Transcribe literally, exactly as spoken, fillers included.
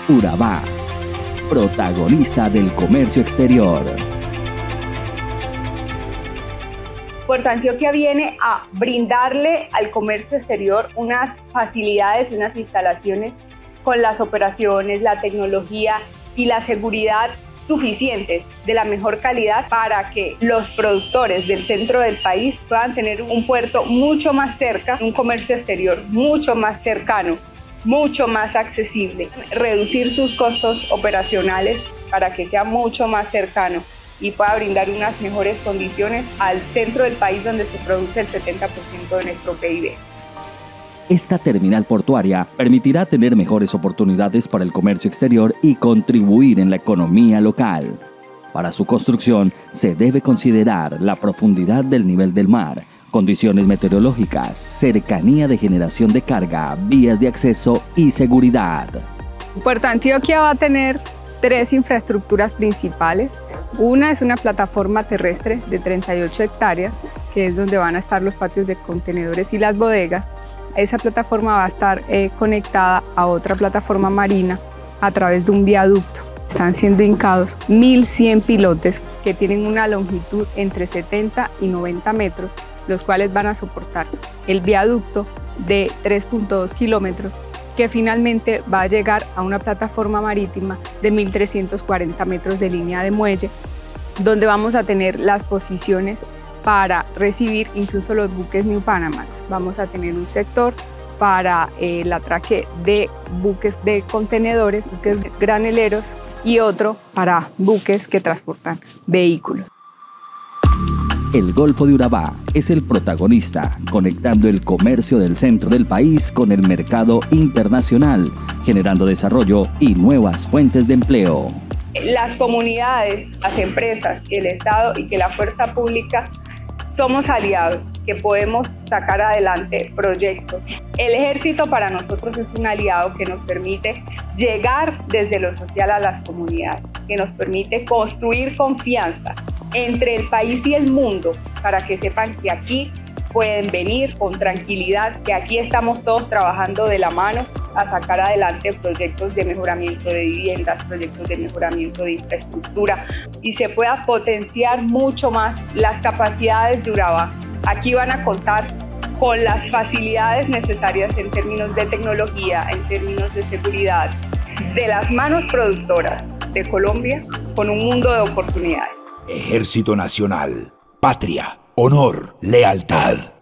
Urabá, protagonista del comercio exterior. Puerto Antioquia viene a brindarle al comercio exterior unas facilidades, unas instalaciones con las operaciones, la tecnología y la seguridad suficientes, de la mejor calidad, para que los productores del centro del país puedan tener un puerto mucho más cerca, un comercio exterior mucho más cercano, mucho más accesible, reducir sus costos operacionales para que sea mucho más cercano y pueda brindar unas mejores condiciones al centro del país donde se produce el setenta por ciento de nuestro P I B. Esta terminal portuaria permitirá tener mejores oportunidades para el comercio exterior y contribuir en la economía local. Para su construcción se debe considerar la profundidad del nivel del mar, condiciones meteorológicas, cercanía de generación de carga, vías de acceso y seguridad. Puerto Antioquia va a tener tres infraestructuras principales. Una es una plataforma terrestre de treinta y ocho hectáreas, que es donde van a estar los patios de contenedores y las bodegas. Esa plataforma va a estar eh, conectada a otra plataforma marina a través de un viaducto. Están siendo hincados mil cien pilotes que tienen una longitud entre setenta y noventa metros, los cuales van a soportar el viaducto de tres punto dos kilómetros, que finalmente va a llegar a una plataforma marítima de mil trescientos cuarenta metros de línea de muelle, donde vamos a tener las posiciones para recibir incluso los buques New Panamax. Vamos a tener un sector para eh, el atraque de buques de contenedores, buques graneleros, y otro para buques que transportan vehículos. El Golfo de Urabá es el protagonista, conectando el comercio del centro del país con el mercado internacional, generando desarrollo y nuevas fuentes de empleo. Las comunidades, las empresas, el Estado y que la fuerza pública somos aliados, que podemos sacar adelante proyectos. El ejército para nosotros es un aliado que nos permite llegar desde lo social a las comunidades, que nos permite construir confianza entre el país y el mundo, para que sepan que aquí pueden venir con tranquilidad, que aquí estamos todos trabajando de la mano a sacar adelante proyectos de mejoramiento de viviendas, proyectos de mejoramiento de infraestructura, y se pueda potenciar mucho más las capacidades de Urabá. Aquí van a contar con las facilidades necesarias en términos de tecnología, en términos de seguridad, de las manos productoras de Colombia, con un mundo de oportunidades. Ejército Nacional, patria, honor, lealtad.